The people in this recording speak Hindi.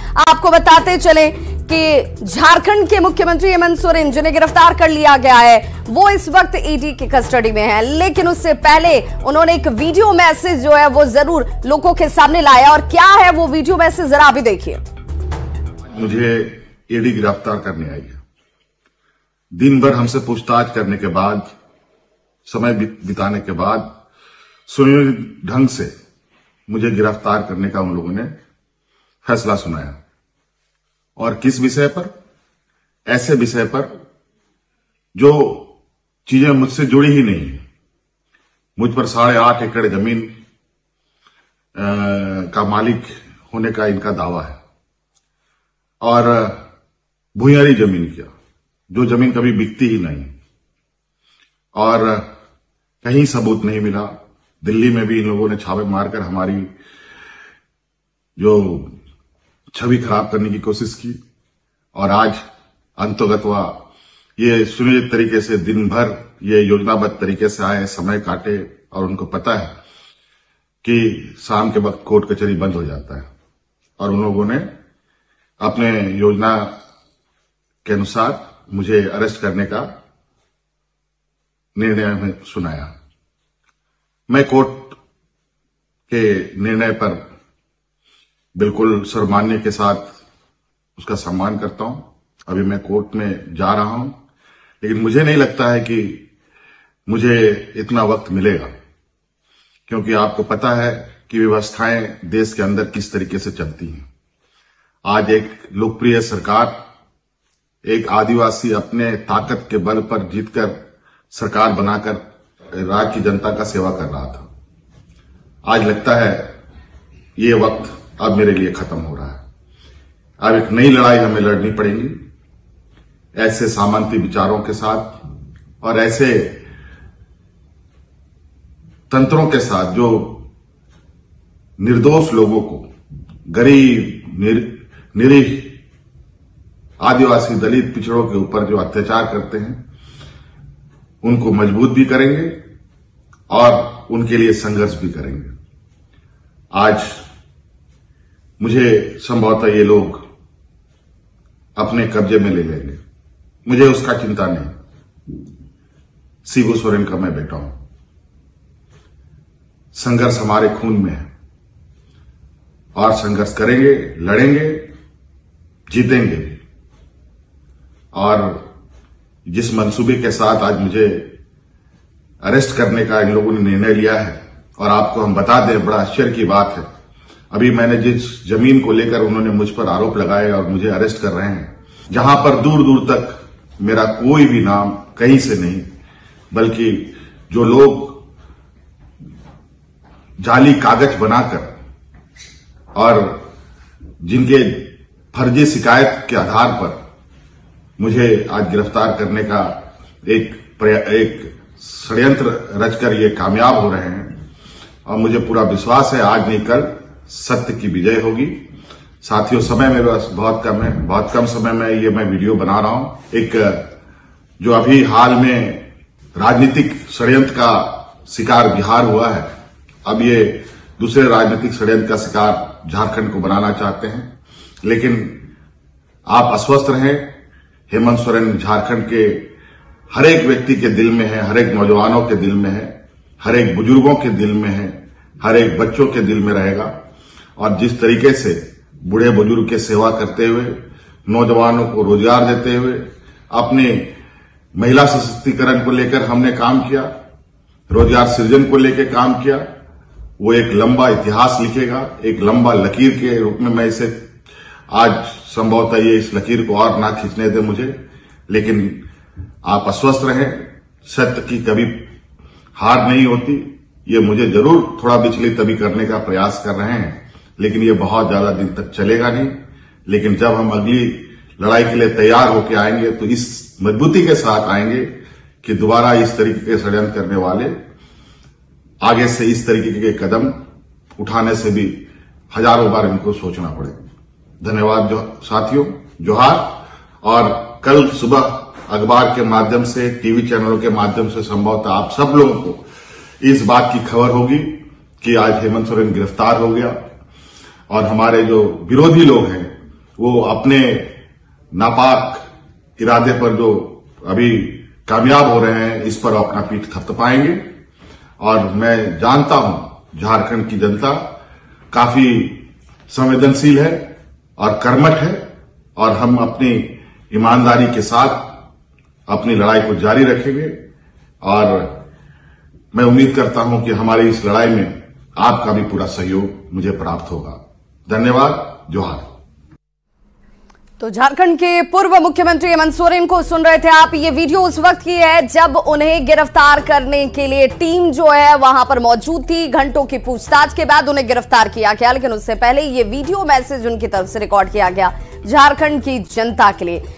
आपको बताते चले कि झारखंड के मुख्यमंत्री हेमंत सोरेन जिन्हें गिरफ्तार कर लिया गया है वो इस वक्त ईडी की कस्टडी में है, लेकिन उससे पहले उन्होंने एक वीडियो मैसेज जो है वो जरूर लोगों के सामने लाया। और क्या है वो वीडियो मैसेज, जरा अभी देखिए। मुझे ईडी गिरफ्तार करने आई है। दिन भर हमसे पूछताछ करने के बाद, समय बिताने के बाद सुनियोजित ढंग से मुझे गिरफ्तार करने का उन लोगों ने फैसला सुनाया। और किस विषय पर? ऐसे विषय पर जो चीजें मुझसे जुड़ी ही नहीं है। मुझ पर 8.5 एकड़ जमीन का मालिक होने का इनका दावा है और भूयारी जमीन किया, जो जमीन कभी बिकती ही नहीं और कहीं सबूत नहीं मिला। दिल्ली में भी इन लोगों ने छापे मारकर हमारी जो छवि खराब करने की कोशिश की और आज अंतोगत्वा ये सुनियोजित तरीके से दिन भर ये योजनाबद्ध तरीके से आए, समय काटे और उनको पता है कि शाम के वक्त कोर्ट कचहरी बंद हो जाता है और उन लोगों ने अपने योजना के अनुसार मुझे अरेस्ट करने का निर्णय हमें सुनाया। मैं कोर्ट के निर्णय पर बिल्कुल सर्वमान्य के साथ उसका सम्मान करता हूं। अभी मैं कोर्ट में जा रहा हूं, लेकिन मुझे नहीं लगता है कि मुझे इतना वक्त मिलेगा, क्योंकि आपको पता है कि व्यवस्थाएं देश के अंदर किस तरीके से चलती हैं। आज एक लोकप्रिय सरकार, एक आदिवासी अपने ताकत के बल पर जीतकर सरकार बनाकर राज्य की जनता का सेवा कर रहा था। आज लगता है ये वक्त अब मेरे लिए खत्म हो रहा है। अब एक नई लड़ाई हमें लड़नी पड़ेगी ऐसे सामंती विचारों के साथ और ऐसे तंत्रों के साथ जो निर्दोष लोगों को, गरीब, निरीह, आदिवासी, दलित, पिछड़ों के ऊपर जो अत्याचार करते हैं उनको मजबूत भी करेंगे और उनके लिए संघर्ष भी करेंगे। आज मुझे संभवतः ये लोग अपने कब्जे में ले लेंगे, मुझे उसका चिंता नहीं। शिबू सोरेन का मैं बेटा हूं। संघर्ष हमारे खून में है और संघर्ष करेंगे, लड़ेंगे, जीतेंगे भी। और जिस मंसूबे के साथ आज मुझे अरेस्ट करने का इन लोगों ने निर्णय लिया है, और आपको हम बता दें, बड़ा आश्चर्य की बात है, अभी मैंने जिस जमीन को लेकर उन्होंने मुझ पर आरोप लगाए और मुझे अरेस्ट कर रहे हैं, जहां पर दूर दूर तक मेरा कोई भी नाम कहीं से नहीं, बल्कि जो लोग जाली कागज बनाकर और जिनके फर्जी शिकायत के आधार पर मुझे आज गिरफ्तार करने का एक षड्यंत्र रचकर ये कामयाब हो रहे हैं। और मुझे पूरा विश्वास है आज नहीं कल सत्य की विजय होगी। साथियों, समय मेरे पास बहुत कम है, बहुत कम समय में ये मैं वीडियो बना रहा हूं। एक जो अभी हाल में राजनीतिक षड्यंत्र का शिकार बिहार हुआ है, अब ये दूसरे राजनीतिक षड्यंत्र का शिकार झारखंड को बनाना चाहते हैं। लेकिन आप आश्वस्त रहें, हेमंत सोरेन झारखंड के हर एक व्यक्ति के दिल में है, हर एक नौजवानों के दिल में है, हर एक बुजुर्गों के दिल में है, हर एक बच्चों के दिल में रहेगा। और जिस तरीके से बूढ़े बुजुर्ग की सेवा करते हुए, नौजवानों को रोजगार देते हुए, अपने महिला सशक्तिकरण को लेकर हमने काम किया, रोजगार सृजन को लेकर काम किया, वो एक लंबा इतिहास लिखेगा। एक लंबा लकीर के रूप में मैं इसे आज संभवतः ये इस लकीर को और ना खींचने दे मुझे, लेकिन आप आश्वस्त रहें, सत्य की कभी हार नहीं होती। ये मुझे जरूर थोड़ा विचलित तभी करने का प्रयास कर रहे हैं, लेकिन ये बहुत ज्यादा दिन तक चलेगा नहीं। लेकिन जब हम अगली लड़ाई के लिए तैयार होकर आएंगे तो इस मजबूती के साथ आएंगे कि दोबारा इस तरीके के षड्यंत्र करने वाले आगे से इस तरीके के कदम उठाने से भी हजारों बार इनको सोचना पड़े। धन्यवाद साथियों, जोहार। और कल सुबह अखबार के माध्यम से, टीवी चैनलों के माध्यम से संभवतः आप सब लोगों को इस बात की खबर होगी कि आज हेमंत सोरेन गिरफ्तार हो गया और हमारे जो विरोधी लोग हैं वो अपने नापाक इरादे पर जो अभी कामयाब हो रहे हैं, इस पर अपना पीठ थपथपाएंगे। और मैं जानता हूं झारखंड की जनता काफी संवेदनशील है और कर्मठ है, और हम अपनी ईमानदारी के साथ अपनी लड़ाई को जारी रखेंगे। और मैं उम्मीद करता हूं कि हमारी इस लड़ाई में आपका भी पूरा सहयोग मुझे प्राप्त होगा। धन्यवाद। जोहार। तो झारखंड के पूर्व मुख्यमंत्री हेमंत सोरेन को सुन रहे थे आप। ये वीडियो उस वक्त की है जब उन्हें गिरफ्तार करने के लिए टीम जो है वहां पर मौजूद थी। घंटों की पूछताछ के बाद उन्हें गिरफ्तार किया गया, लेकिन उससे पहले ये वीडियो मैसेज उनकी तरफ से रिकॉर्ड किया गया झारखंड की जनता के लिए।